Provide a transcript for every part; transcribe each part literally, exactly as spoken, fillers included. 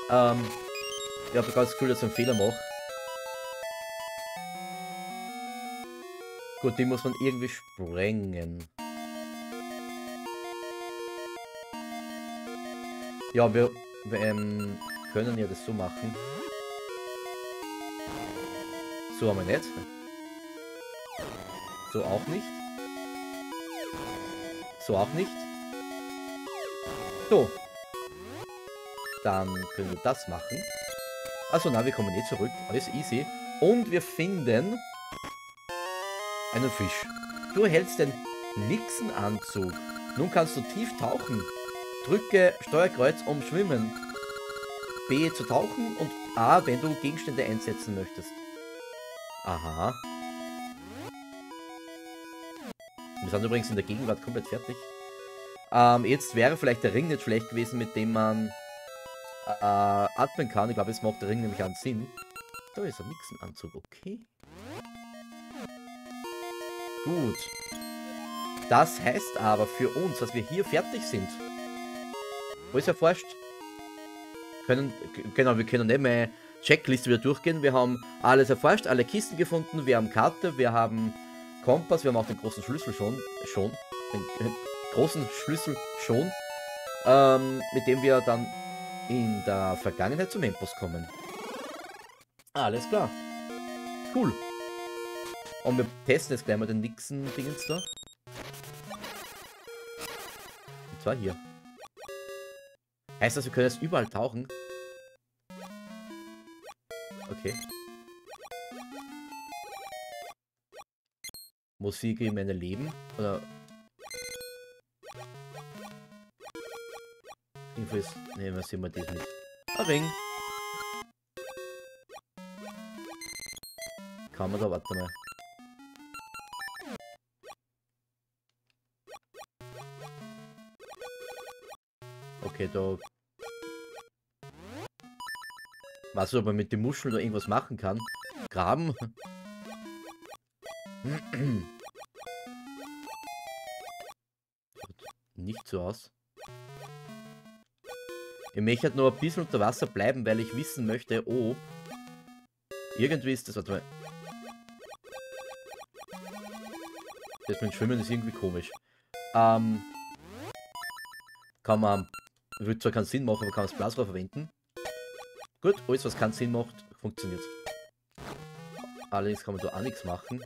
Ähm, ich habe das Gefühl, dass ich einen Fehler mache. Gut, die muss man irgendwie sprengen. Ja, wir, wir ähm, können ja das so machen. So haben wir nicht. So auch nicht. So auch nicht. So. Dann können wir das machen. Also na, wir kommen eh zurück. Alles easy. Und wir finden einen Fisch. Du erhältst den Nixon-Anzug. Nun kannst du tief tauchen. Drücke Steuerkreuz, um schwimmen. B zu tauchen und A, wenn du Gegenstände einsetzen möchtest. Aha. Wir sind übrigens in der Gegenwart komplett fertig. Ähm, jetzt wäre vielleicht der Ring nicht schlecht gewesen, mit dem man äh, atmen kann. Ich glaube, es macht der Ring nämlich einen Sinn. Da ist ein Nixon-Anzug, okay. Gut. Das heißt aber für uns, dass wir hier fertig sind. Wo ist erforscht? Können, genau, wir können nicht mehr Checkliste wieder durchgehen. Wir haben alles erforscht, alle Kisten gefunden, wir haben Karte, wir haben Kompass, wir haben auch den großen Schlüssel schon, schon, den, den großen Schlüssel schon, ähm, mit dem wir dann in der Vergangenheit zum Endboss kommen. Alles klar. Cool. Und wir testen jetzt gleich mal den Nixon-Dingens da. Und zwar hier. Heißt das, wir können jetzt überall tauchen? Okay. Musik in meine Leben? Oder... Infos... Ne, was sehen wir das nicht? Ein Ring. Kann man da... Warte mal. Okay, da... Was, ob man mit den Muscheln da irgendwas machen kann? Graben? Nicht so aus. Ich möchte halt nur ein bisschen unter Wasser bleiben, weil ich wissen möchte, ob... Irgendwie ist das... Warte mal. Das mit dem Schwimmen ist irgendwie komisch. Ähm... Kann man... Würde zwar keinen Sinn machen, aber kann man das Blasrohr verwenden. Gut, alles was keinen Sinn macht, funktioniert. Allerdings kann man da auch nichts machen.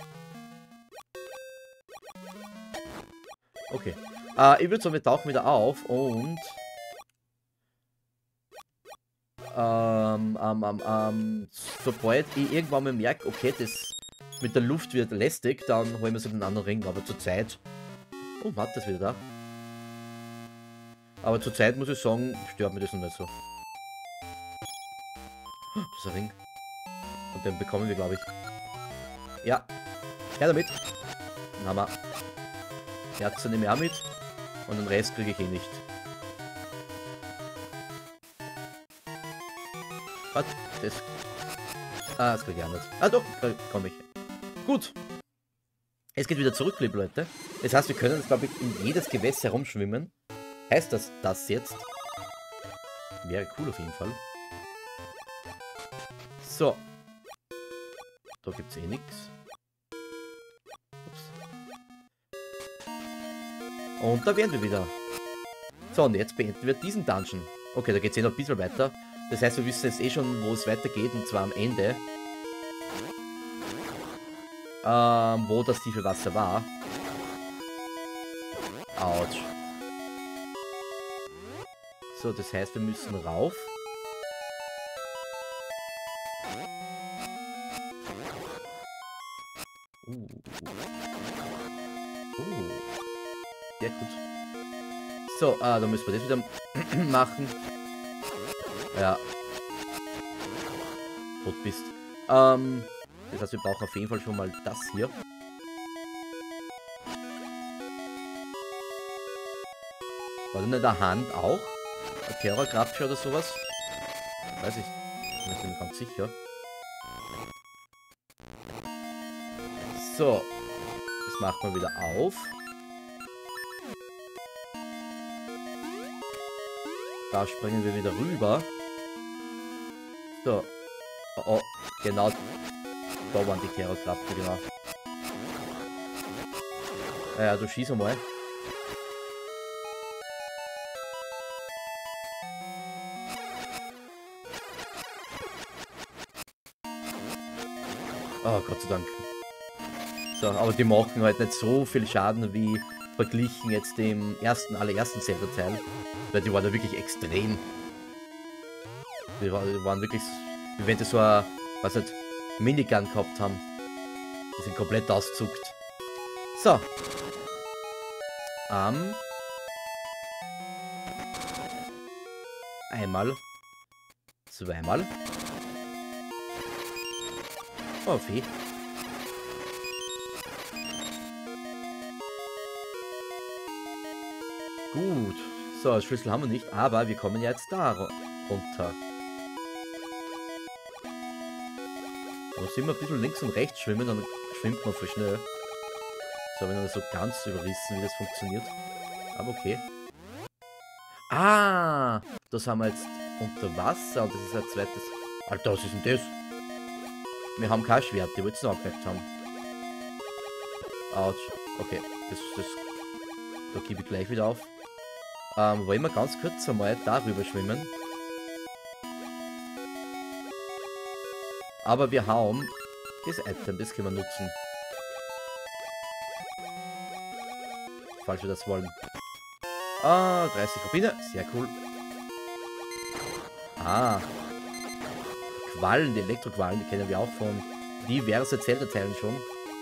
Okay. Äh, ich würde sagen, wir tauchen wieder auf und... Ähm, ähm, ähm, ähm, sobald ich irgendwann mal merke, okay, das mit der Luft wird lästig, dann holen wir so den anderen Ring, aber zur Zeit... Oh, Matt ist wieder da. Aber zur Zeit muss ich sagen, stört mir das noch nicht so. Das ist ein Ring. Und den bekommen wir, glaube ich. Ja. Her damit. Dann haben wir Herzen nehme ich auch mit. Und den Rest kriege ich eh nicht. Was? Das... Ah, das kriege ich auch nicht. Ah doch, komme ich. Gut. Es geht wieder zurück, liebe Leute. Das heißt, wir können jetzt, glaube ich, in jedes Gewässer herumschwimmen. Heißt das das jetzt? Wäre cool auf jeden Fall. So. Da gibt es eh nichts. Und da wären wir wieder. So, und jetzt beenden wir diesen Dungeon. Okay, da geht es eh noch ein bisschen weiter. Das heißt, wir wissen jetzt eh schon, wo es weitergeht, und zwar am Ende. Ähm, wo das tiefe Wasser war. Autsch. So, das heißt, wir müssen rauf. Uh. Uh. Ja, gut. So, ah, dann müssen wir das wieder machen. Ja. Tot bist. Ähm, das heißt, wir brauchen auf jeden Fall schon mal das hier. War denn in der Hand auch? Ein Terrorgrapsche oder sowas? Weiß ich. Ich bin mir nicht ganz sicher. So. Das macht man wieder auf. Da springen wir wieder rüber. So. Oh, oh. Genau. Da waren die Terrorkräfte, genau. Naja, du schieß einmal. Oh, Gott sei Dank. So, aber die machen halt nicht so viel Schaden wie verglichen jetzt dem ersten, allerersten Zelda-Teil. Weil die waren ja wirklich extrem. Die, war, die waren wirklich, wie wenn die so ein, was nicht, Minigun gehabt haben. Die sind komplett auszuckt. So. Ähm. Einmal. Zweimal. Oh, Vieh. Gut. So, Schlüssel haben wir nicht, aber wir kommen jetzt da runter. Da muss immer ein bisschen links und rechts schwimmen, dann schwimmt man voll schnell. So, habe ich noch so ganz überrissen, wie das funktioniert. Aber okay. Ah! Das haben wir jetzt unter Wasser und das ist ein zweites... Alter, was ist denn das? Wir haben kein Schwert, die wollten es noch angemerkt haben. Autsch. Okay, das, das... Da gebe ich gleich wieder auf. Ähm, wollen wir ganz kurz einmal darüber schwimmen. Aber wir haben das Item, das können wir nutzen. Falls wir das wollen. Ah, dreißig Rubine, sehr cool. Ah. Quallen, die Elektroquallen, die kennen wir auch von diverse Zelda-Teilen schon.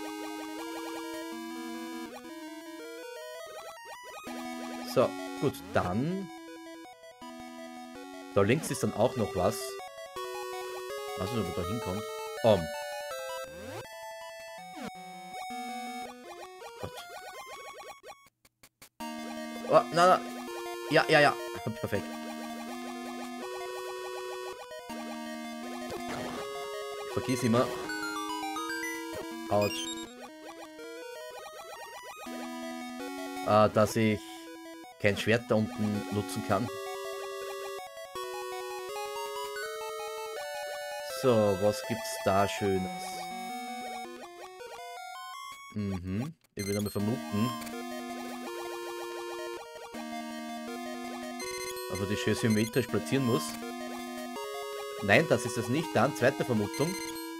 So, gut, dann... Da links ist dann auch noch was. Ich weiß nicht, ob man da hinkommt. Um. Gott. Oh, na, na. Ja, ja, ja. Perfekt. Ich vergiss immer. Autsch. Äh, dass ich kein Schwert da unten nutzen kann. So, was gibt's da Schönes? Mhm. Ich würde mal vermuten. Also die schön symmetrisch platzieren muss. Nein, das ist es nicht. Dann zweite Vermutung.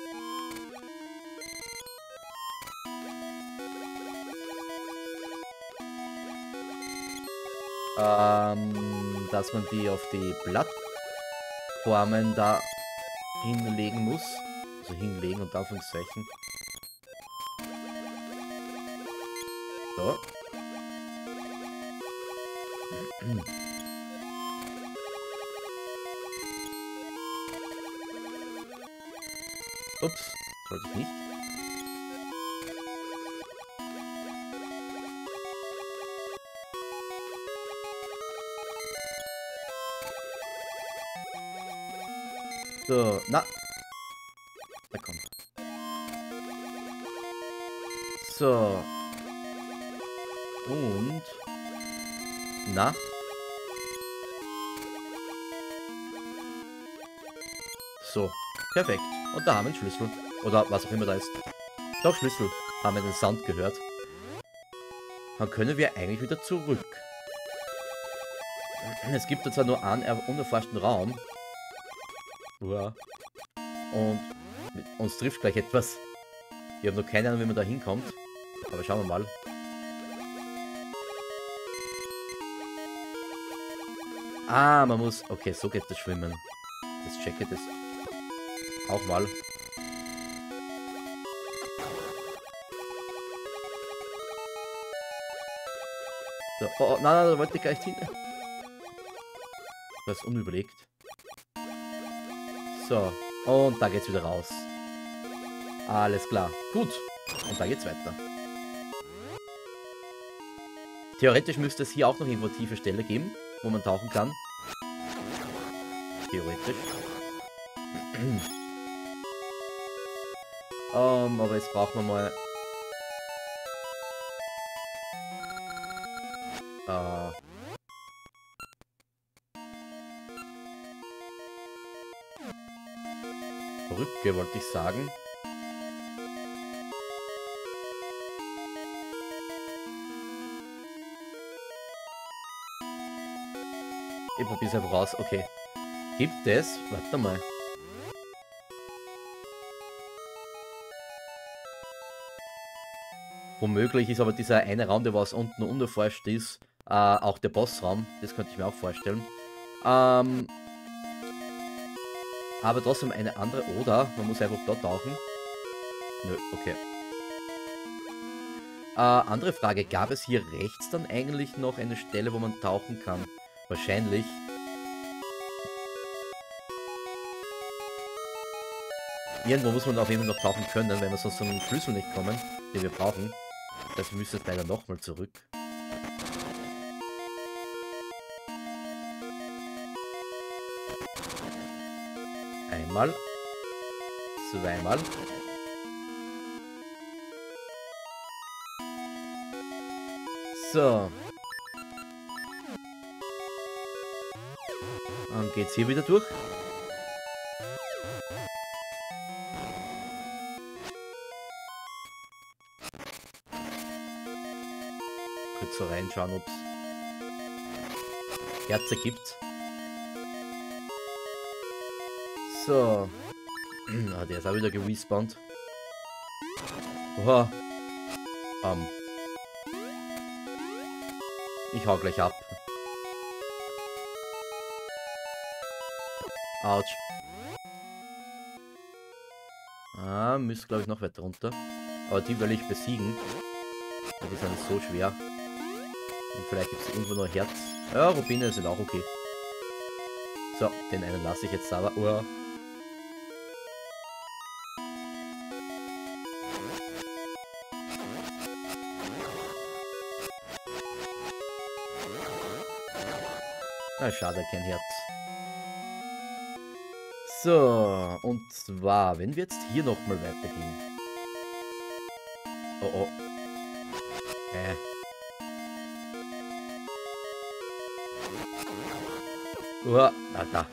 Ähm, dass man die auf die Plattformen da hinlegen muss. Also hinlegen und Anführungszeichen. So. Ups, wollte ich nicht. So, na. Na komm. So. Und. Na. So, perfekt. Und da haben wir einen Schlüssel. Oder was auch immer da ist. Doch, Schlüssel. Haben wir den Sound gehört. Dann können wir eigentlich wieder zurück. Es gibt jetzt zwar nur einen unerforschten Raum. Uah. Und uns trifft gleich etwas. Ich habe noch keine Ahnung, wie man da hinkommt. Aber schauen wir mal. Ah, man muss... Okay, so geht das Schwimmen. Jetzt checke ich das auch mal. So, oh, oh, nein, nein, da wollte ich gar nicht hin. Das ist unüberlegt. So, und da geht's wieder raus. Alles klar. Gut. Und da geht's weiter. Theoretisch müsste es hier auch noch irgendwo eine tiefe Stelle geben, wo man tauchen kann. Theoretisch. um, aber jetzt brauchen wir mal... Uh, Brücke, wollte ich sagen. Ich probier's einfach raus. Okay. Gibt es... Warte mal. Womöglich ist aber dieser eine Raum, der was unten unerforscht ist, äh, auch der Bossraum. Das könnte ich mir auch vorstellen. Ähm, aber trotzdem eine andere. Oder man muss einfach dort tauchen. Nö, okay. Äh, andere Frage. Gab es hier rechts dann eigentlich noch eine Stelle, wo man tauchen kann? Wahrscheinlich. Irgendwo muss man auf jeden Fall noch tauchen können, wenn wir sonst zum Schlüssel nicht kommen, den wir brauchen. Das müsste jetzt leider nochmal zurück. Einmal. Zweimal. So. Dann geht's hier wieder durch. Kurz so reinschauen, ob es Herze gibt. So. Ah, der ist auch wieder gerespawnt. Oha. Um. Ich hau gleich ab. Autsch. Ah, müsste glaube ich noch weiter runter. Aber die will ich besiegen. Die sind so schwer. Und vielleicht gibt es irgendwo noch Herz. Ja, Rubine sind auch okay. So, den einen lasse ich jetzt aber. Oh. Ah, schade, kein Herz. So, und zwar, wenn wir jetzt hier nochmal weitergehen. Oh, oh. Äh. Oh, da, da.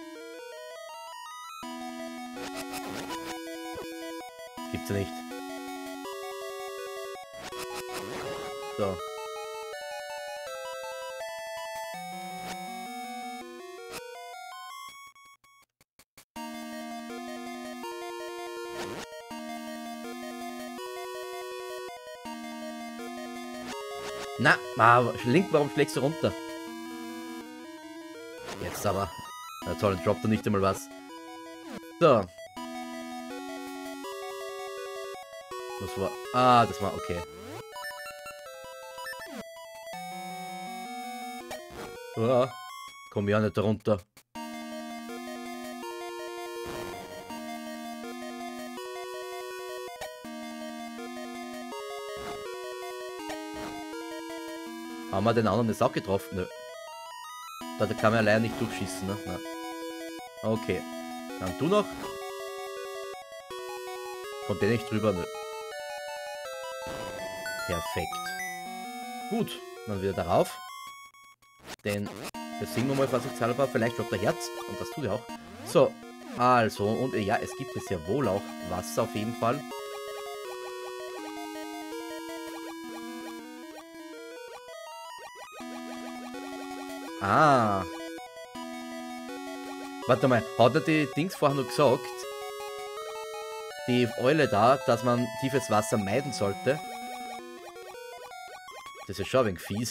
Gibt's ja nicht. So. Na, ah, Link, warum schlägst du runter? Jetzt aber. Na toll, dann droppt er nicht einmal was. So. Was war? Ah, das war okay. Oh, komm ja nicht da runter. Haben wir den anderen jetzt auch getroffen? Nö. Da kann man allein nicht durchschießen, ne? Na. Okay. Dann du noch. Kommt der nicht drüber? Nö. Perfekt. Gut. Dann wieder darauf. Den besiegen wir mal vorsichtshalber. Vielleicht droppt der Herz. Und das tut er auch. So. Also. Und ja, es gibt jetzt ja wohl auch Wasser auf jeden Fall. Ah. Warte mal, hat er die Dings vorher noch gesagt? Die Eule da, dass man tiefes Wasser meiden sollte? Das ist schon ein wenig fies.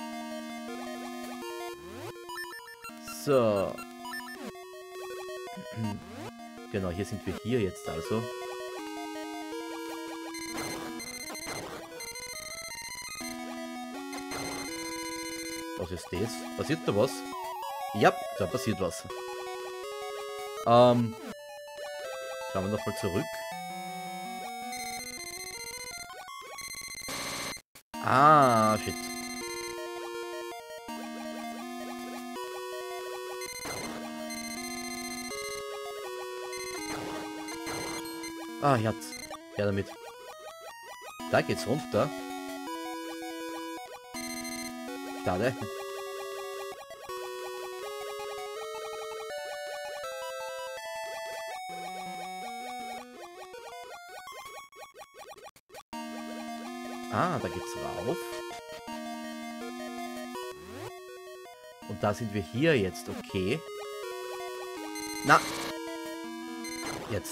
So. Genau, hier sind wir hier jetzt also. Was ist das? Passiert da was? Ja, da passiert was. Ähm. Schauen wir nochmal zurück. Ah, shit. Ah, Herz. Ja, damit. Da geht's runter. Schade. Ah, da geht's rauf. Und da sind wir hier jetzt, okay. Na! Jetzt.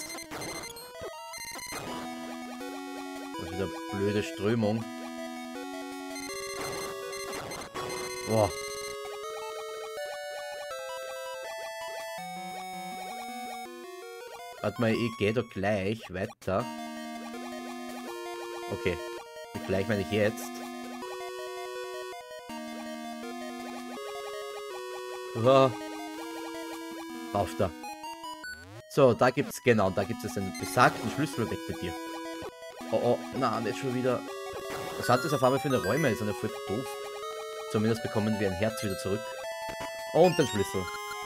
Das ist wieder blöde Strömung. Boah. Warte mal, ich gehe doch gleich weiter. Okay. Gleich meine ich jetzt. Oh. Rauf da. So, da gibt's, genau, da gibt es einen besagten Schlüssel. Weg mit dir. Oh, oh, na, nicht schon wieder. Was hat das auf einmal für eine Räume? Ist eine voll doof. Zumindest bekommen wir ein Herz wieder zurück. Und den Schlüssel.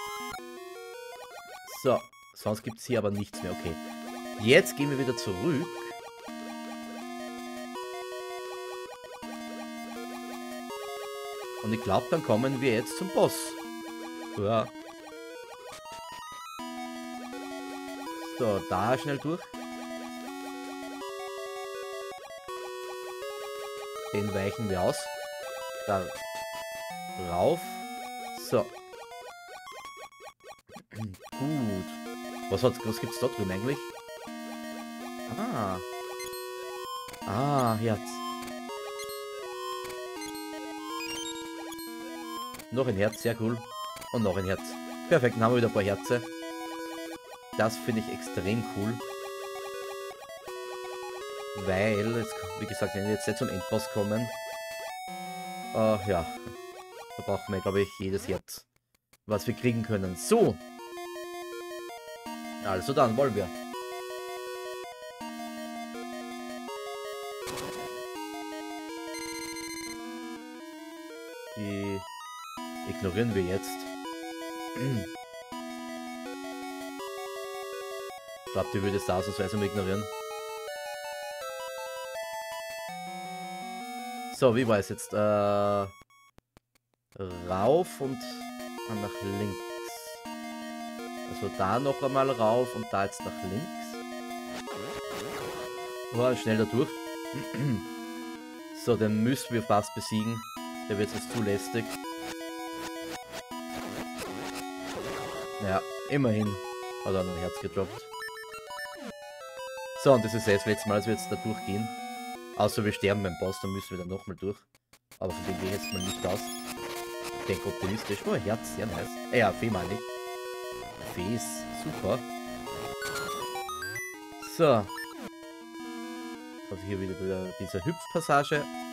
So, sonst gibt es hier aber nichts mehr. Okay. Jetzt gehen wir wieder zurück. Und ich glaube, dann kommen wir jetzt zum Boss. Ja. So, da schnell durch. Den weichen wir aus. Da rauf. So. Gut. Was, hat, was gibt's da drüben eigentlich? Ah. Ah, Herz. Noch ein Herz, sehr cool. Und noch ein Herz. Perfekt, dann haben wir wieder ein paar Herze. Das finde ich extrem cool. Weil, jetzt, wie gesagt, wenn wir jetzt nicht zum Endboss kommen, äh, ja, da brauchen wir, glaube ich, jedes Herz, was wir kriegen können. So. Also dann, wollen wir. Die ignorieren wir jetzt. Ich glaube, die würde es ausnahmsweise mal ignorieren. So, wie war es jetzt? Äh, rauf und dann nach links. Also da noch einmal rauf und da jetzt nach links. Oh, schnell da durch. So, den müssen wir fast besiegen. Der wird jetzt zu lästig. Ja, immerhin hat er ein Herz gedroppt. So, und das ist jetzt das letzte Mal, als wir jetzt da durchgehen. Außer wir sterben beim Boss, dann müssen wir dann nochmal durch. Aber von dem gehe ich jetzt mal nicht aus. Ich denke optimistisch. Oh, Herz, sehr nice. Äh, ja, Fee meine ich. Fee ist super. So. Also hier wieder diese Hüpfpassage.